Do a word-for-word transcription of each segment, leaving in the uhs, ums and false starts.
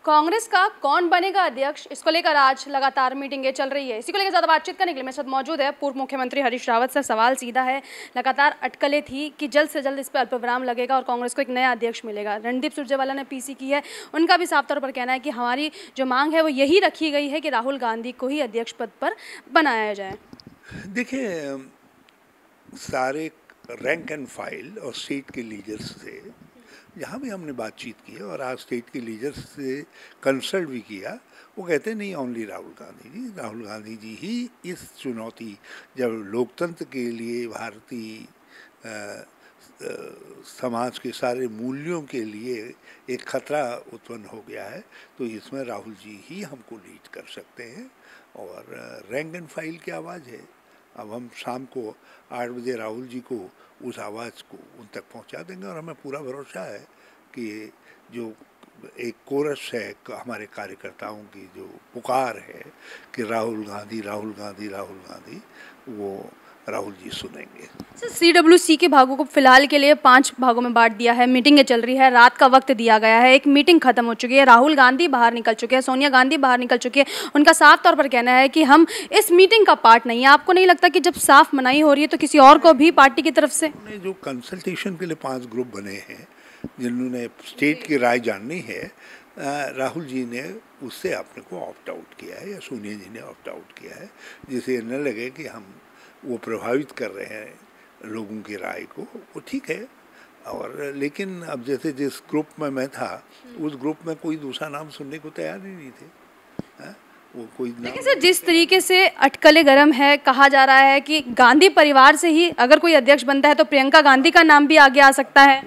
कांग्रेस का कौन बनेगा अध्यक्ष, इसको लेकर आज लगातार मीटिंगें चल रही है। इसी को लेकर ज्यादा बातचीत करने के लिए मेरे साथ मौजूद है पूर्व मुख्यमंत्री हरीश रावत। सर, सवाल सीधा है, लगातार अटकलें थी कि जल्द से जल्द इस पर अल्पविराम लगेगा और कांग्रेस को एक नया अध्यक्ष मिलेगा। रणदीप सुरजेवाला ने पीसी की है, उनका भी साफ तौर पर कहना है कि हमारी जो मांग है वो यही रखी गई है कि राहुल गांधी को ही अध्यक्ष पद पर बनाया जाए। देखिए, सारे रैंक एंड फाइल और स्टेट के लीडर्स से जहाँ भी हमने बातचीत की है और आज स्टेट के लीडर्स से कंसल्ट भी किया, वो कहते हैं नहीं, ओनली राहुल गांधी जी राहुल गांधी जी ही इस चुनौती, जब लोकतंत्र के लिए, भारतीय समाज के सारे मूल्यों के लिए एक खतरा उत्पन्न हो गया है, तो इसमें राहुल जी ही हमको लीड कर सकते हैं। और रैंक एंड फाइल की आवाज़ है। अब हम शाम को आठ बजे राहुल जी को उस आवाज़ को उन तक पहुंचा देंगे और हमें पूरा भरोसा है कि जो एक कोरस है हमारे कार्यकर्ताओं की, जो पुकार है कि राहुल गांधी राहुल गांधी राहुल गांधी, वो राहुल जी सुनेंगे। सर, सीडब्ल्यूसी के भागों को फिलहाल के लिए पांच भागों में बांट दिया है, मीटिंगें चल रही है, रात का वक्त दिया गया है, एक मीटिंग खत्म हो चुकी है, राहुल गांधी बाहर निकल चुके हैं, सोनिया गांधी बाहर निकल चुकी है। उनका साफ तौर पर कहना है कि हम इस मीटिंग का पार्ट नहीं है। आपको नहीं लगता कि जब साफ मनाही हो रही है तो किसी और को भी पार्टी की तरफ से जो कंसल्टेशन के लिए पाँच ग्रुप बने हैं जिन्होंने स्टेट की राय जाननी है, राहुल जी ने उससे अपने को ऑप्ट आउट किया है या सोनिया जी ने ऑप्ट आउट किया है, जिससे न लगे कि हम वो प्रभावित कर रहे हैं लोगों की राय को। वो ठीक है। और लेकिन अब जैसे जिस ग्रुप में मैं था, उस ग्रुप में कोई दूसरा नाम सुनने को तैयार ही नहीं थे। हा? वो कोई लेकिन सर, जिस तरीके से अटकलें गर्म है, कहा जा रहा है कि गांधी परिवार से ही अगर कोई अध्यक्ष बनता है तो प्रियंका गांधी का नाम भी आगे आ सकता है।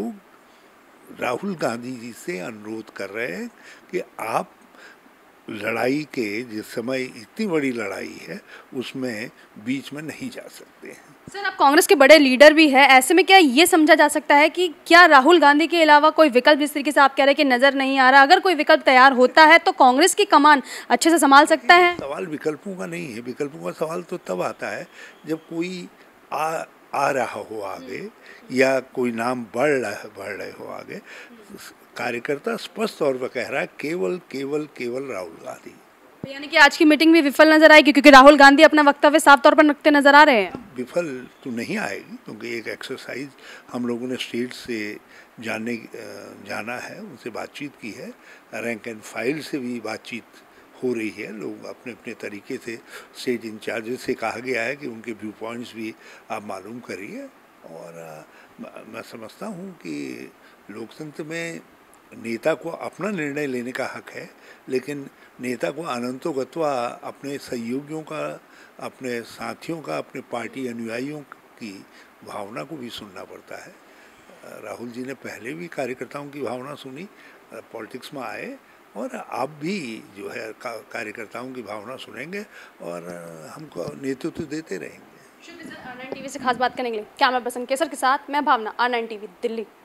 लोग राहुल गांधी जी से अनुरोध कर रहे हैं कि आप लड़ाई के, जिस समय इतनी बड़ी लड़ाई है, उसमें बीच में नहीं जा सकते हैं। सर, आप कांग्रेस के बड़े लीडर भी हैं, ऐसे में क्या ये समझा जा सकता है कि क्या राहुल गांधी के अलावा कोई विकल्प, जिस तरीके से आप कह रहे हैं कि नजर नहीं आ रहा, अगर कोई विकल्प तैयार होता है तो कांग्रेस की कमान अच्छे से संभाल सकता है? सवाल विकल्पों का नहीं है। विकल्पों का सवाल तो तब आता है जब कोई आ आ रहा हो आगे, या कोई नाम बढ़ रहा बढ़ रहे हो आगे। कार्यकर्ता स्पष्ट तौर पर कह रहा है केवल केवल केवल राहुल गांधी। यानी कि आज की मीटिंग भी विफल नजर आएगी क्योंकि राहुल गांधी अपना वक्तव्य साफ तौर पर रखते नजर आ रहे हैं। विफल तो नहीं आएगी, क्योंकि एक एक्सरसाइज हम लोगों ने स्टेट से जानने जाना है, उनसे बातचीत की है, रैंक एंड फाइल से भी बातचीत हो रही है। लोग अपने अपने तरीके से, स्टेट इंचार्जेस से कहा गया है कि उनके व्यू पॉइंट्स भी आप मालूम करिए। और मैं समझता हूँ कि लोकतंत्र में नेता को अपना निर्णय लेने का हक है, लेकिन नेता को अनंतो गत्वा अपने सहयोगियों का, अपने साथियों का, अपने पार्टी अनुयायियों की भावना को भी सुनना पड़ता है। राहुल जी ने पहले भी कार्यकर्ताओं की भावना सुनी, पॉलिटिक्स में आए, और आप भी जो है कार्यकर्ताओं की भावना सुनेंगे और हमको नेतृत्व देते रहेंगे। शुक्रिया सर, आर नाइन टीवी से खास बात करने के लिए। कैमरा पर्सन केसर के साथ मैं Bhavna, R nine TV Delhi.